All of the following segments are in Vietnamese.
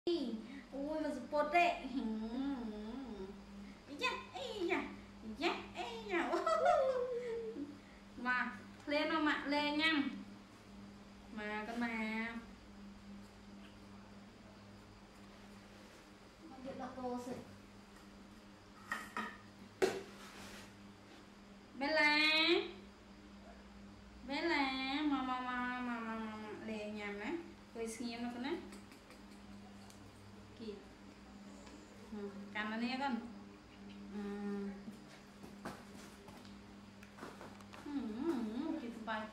ui mà support đấy mà lên nó mạ lên nhăm mà con mà biết là cô sự Bella mà lên nhầm đấy tôi xem nó con đấy kì cầm nó nè con kì bay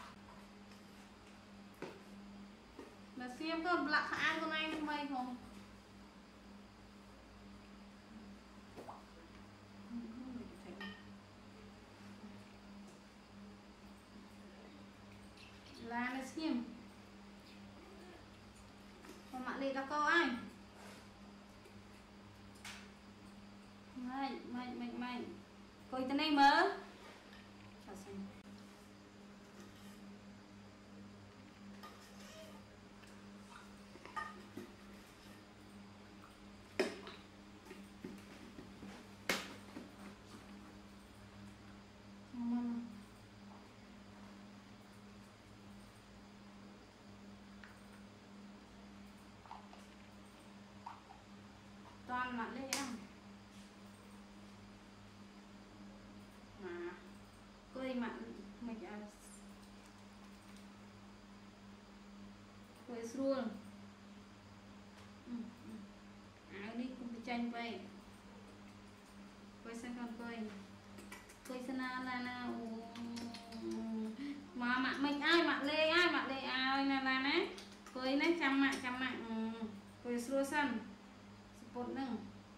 mà xem con lạc ăn con anh không bay không là nó xem con mạng đi các cô anh mày coi tên này mơ toàn mạng lên em mà coi mạng mày coi luôn áo đi cùng cái tranh vậy coi xem con coi xem là mà mạng mình ai mạng lê ai là nè coi nè chăm mạng coi luôn xem support nâng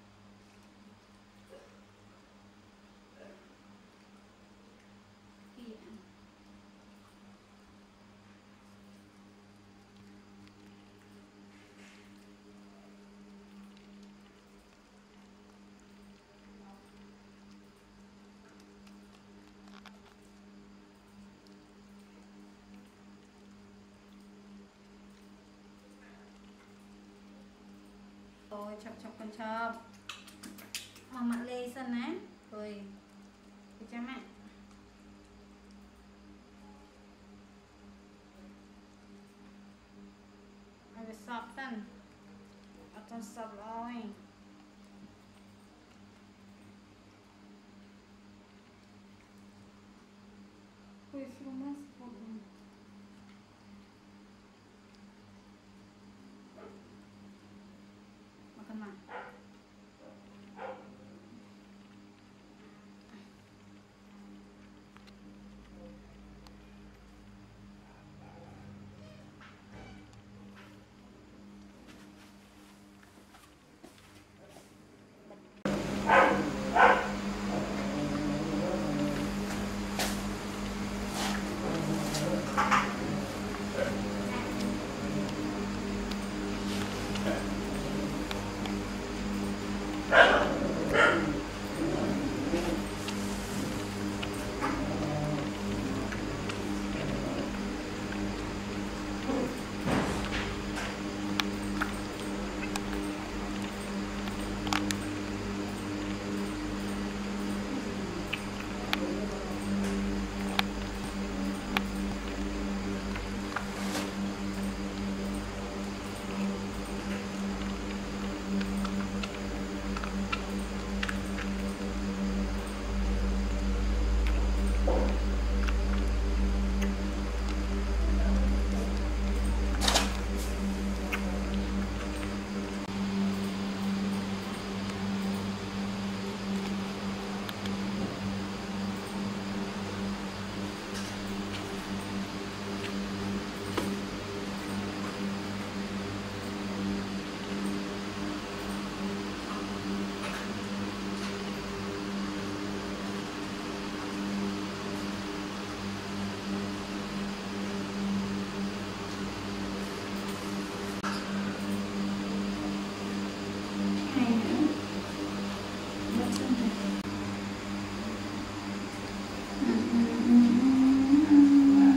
tôi chọc con chọc mà mặn lê sân á rồi thì cha mẹ phải sọp sân ở trong sọp rồi ui xuống mất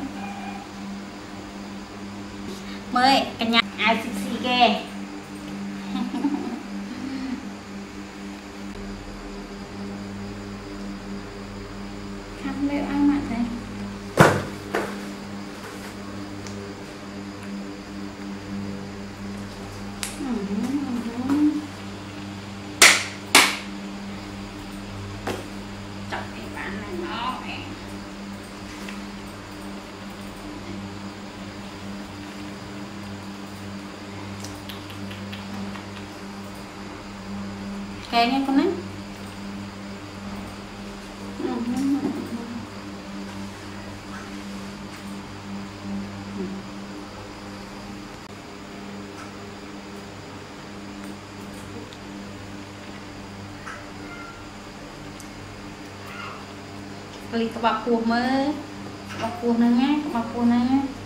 mới cả nhà ai xì xì kê chọc cái bạn này nó kayaknya kena kali kebapuh mah kebapuh nanya